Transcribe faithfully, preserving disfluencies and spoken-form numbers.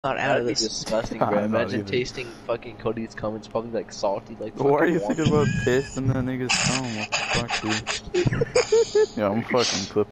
Not out That'd of be this. disgusting, bro. I'm not Imagine either. tasting fucking Cody's cum. It's probably like salty, like Why are fucking you warm. thinking about piss and that nigga's cum? What the fuck, dude? Yeah, I'm fucking clipping.